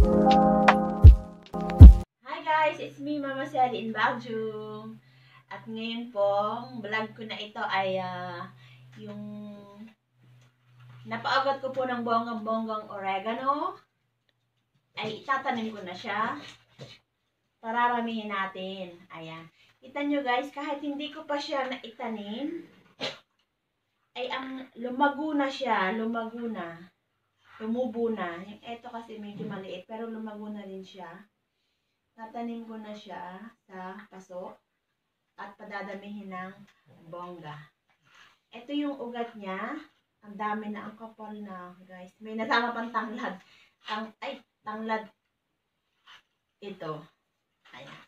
Hi guys, it's me Mama Sally in Baguio. At ngayon pong vlog ko na ito ay yung napaagot ko po ng bonggang-bonggang oregano. Ay itatanim ko na siya. Pararamihin natin. Ayan. Kita nyo guys, kahit hindi ko pa siya naitanim, ay ang lumago na siya. Lumago na. Tumubo na. Yung eto kasi medyo maliit, pero lumago na rin siya. Tatanim ko na siya sa paso at padadamihin ng bongga. Ito yung ugat niya. Ang dami na, ang kapal na, guys. May nasama pang tanglad. Tanglad. Ito. Ayan.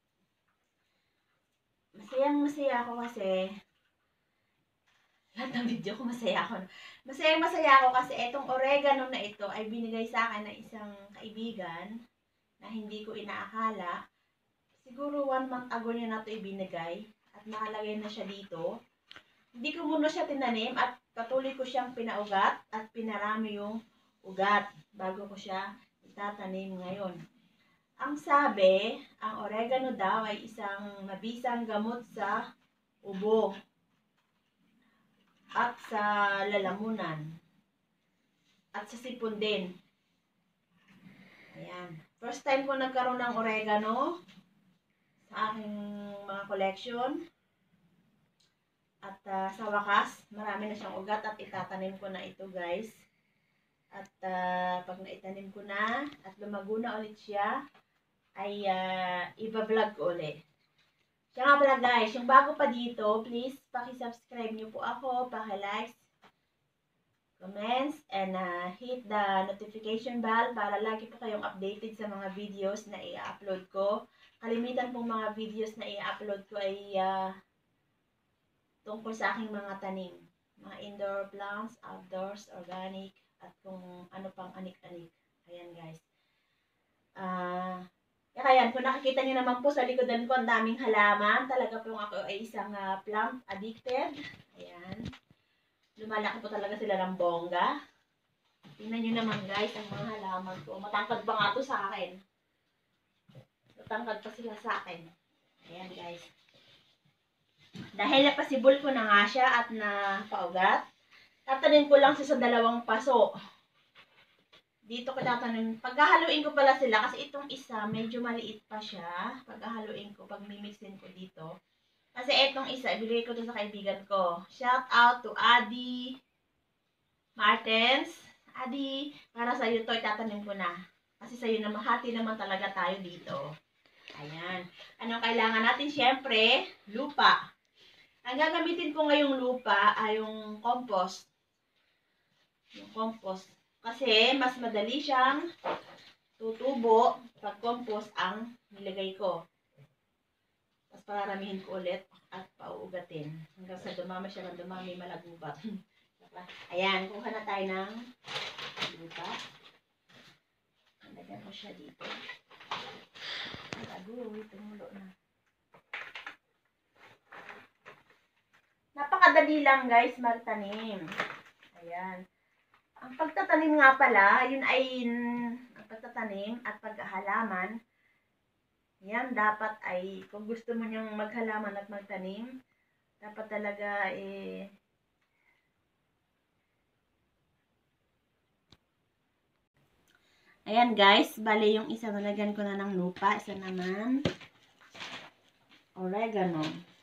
Masayang-masaya ako kasi lahat ng video ko masaya ako. Masayang-masaya ako kasi itong oregano na ito ay binigay sa akin ng isang kaibigan na hindi ko inaakala. Siguro 1 month ago niya na ito ibinigay at nakalagay na siya dito. Hindi ko muna siya tinanim at patuloy ko siyang pinaugat at pinarami yung ugat bago ko siya itatanim ngayon. Ang sabi, ang oregano daw ay isang mabisang gamot sa ubo at sa lalamunan at sa sipon din. Ayan. First time ko nagkaroon ng oregano sa aking mga collection. At sa wakas, marami na siyang ugat at itatanim ko na ito guys. At pag naitanim ko na at lumago na ulit siya, ay iba-vlog ko ulit. Siya nga pala guys, yung bago pa dito, please paki-subscribe niyo po ako, paki-like, comments, and hit the notification bell para lagi po kayong updated sa mga videos na i-upload ko. Kalimitan pong mga videos na i-upload ko ay tungkol sa aking mga tanim. Mga indoor plants, outdoors, organic, at kung ano pang anik-anik. Ayan guys. Kaya kung nakikita nyo naman po sa likodan ko, ang daming halaman. Talaga po ako ay isang plant addicted. Ayan. Lumalaki po talaga sila ng bongga. Tingnan nyo naman guys, ang mga halaman ko. Matangkad ba nga ito sa akin? Matangkad pa sila sa akin. Ayan guys. Dahil napasibol ko na nga siya at napaugat, tatanim ko lang siya sa 2 paso. Dito ko tatanim. Paghahaluin ko pala sila kasi itong isa medyo maliit pa siya. Paghahaluin ko, pag mimixin ko dito. Kasi itong isa, ibigay ko to sa kaibigan ko. Shout out to Adi Martens. Adi, para sa iyo to, itatanim ko na. Kasi sa iyo na mahati naman talaga tayo dito. Ayan. Anong kailangan natin? Siyempre, lupa. Ang gagamitin ko ngayong lupa ay yung compost. Yung compost. Kasi mas madali siyang tutubo pag compost ang nilagay ko. Tapos pararamihin ko ulit at pauugatin. Hanggang sa dumami siya ng dumami, malagubat. Ayan, kuha na tayo ng lupa. Nalagyan ko siya dito. Malagoy, tumulo na. Napakadali lang guys magtanim. Ayan. Ang pagtatanim nga pala, yun ay ang pagtatanim at paghahalaman. Yan, dapat ay, kung gusto mo niyang maghalaman at magtanim, dapat talaga ayan guys, bali yung isa nalagyan ko na ng lupa, isa naman oregano.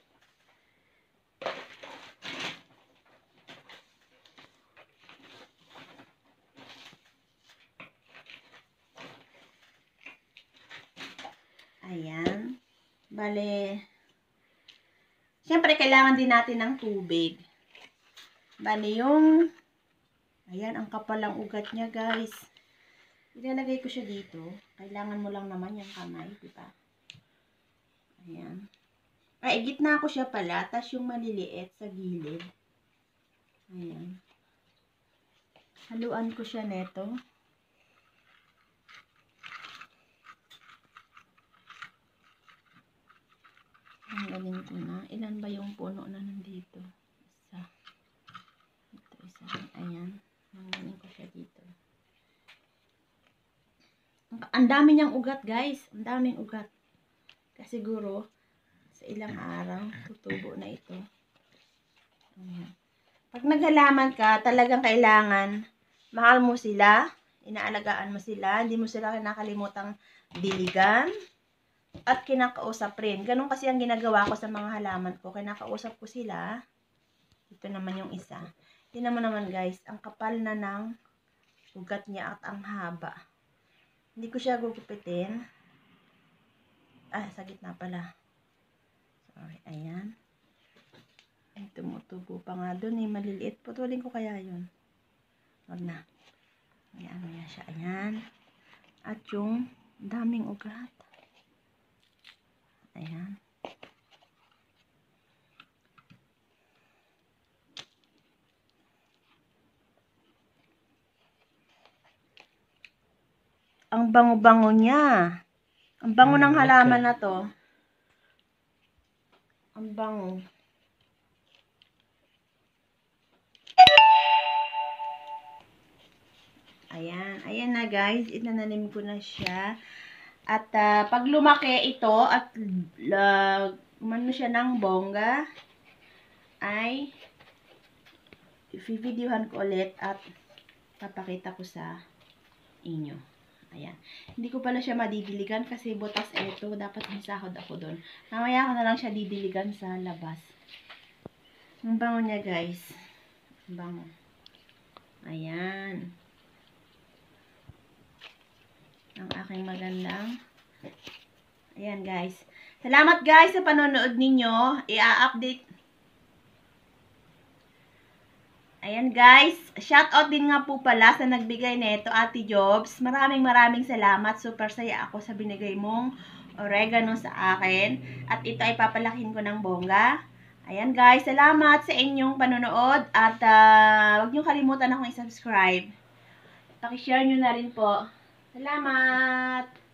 Ayan. Bale, siyempre kailangan din natin ng tubig. Bale yung, ayan, ang kapal ang ugat niya guys. Ilalagay ko siya dito. Kailangan mo lang naman yung kamay, diba? Ayan. Ay, gitna ko siya pala, tas yung maliliit sa gilid. Ayan. Haluan ko siya neto. Tanggalin ko na. Ilan ba yung puno na nandito? Isa. Ito, isa. Ayan. Tanggalin ko siya dito. Ang dami niyang ugat, guys. Ang daming ugat. Kasi siguro, sa ilang araw, tutubo na ito. Ayan. Pag naghalaman ka, talagang kailangan, mahal mo sila, inaalagaan mo sila, hindi mo sila kinakalimutang diligan, at kinakausap rin. Ganun kasi ang ginagawa ko sa mga halaman ko. Kinakausap ko sila. Ito naman yung isa. Tingnan mo naman guys, ang kapal na ng ugat niya at ang haba. Hindi ko siya gugupitin. Sa gitna pala. Sorry, ayan. Ay, tumutubo pa nga doon eh. Maliliit. Putulin ko kaya yun. Huwag na. Ayan, ayan siya. Ayan. At yung daming ugat. Ayan. Ang bango-bango niya. Ang bango ng halaman na to. Ang bango. Ayan. Ayan na guys. Itananim ko na siya. At pag lumaki ito at umano siya ng bongga, ay i-videohan ko ulit at papakita ko sa inyo. Ayan. Hindi ko pala siya madidiligan kasi butas ito. Dapat may sahod ako doon. Mamaya ko na lang siya didiligan sa labas. Ang bango niya guys. Ang bango. Ayan. Ang aking magandang. Ayan guys. Salamat guys sa panonood ninyo. I-update. Ayan guys. Shoutout din nga po pala sa nagbigay nito, Ate Jobs. Maraming salamat. Super saya ako sa binigay mong oregano sa akin. At ito ay papalakin ko ng bongga. Ayan guys. Salamat sa inyong panonood. At huwag nyo kalimutan akong i-subscribe. Pakishare nyo na rin po. Salamat!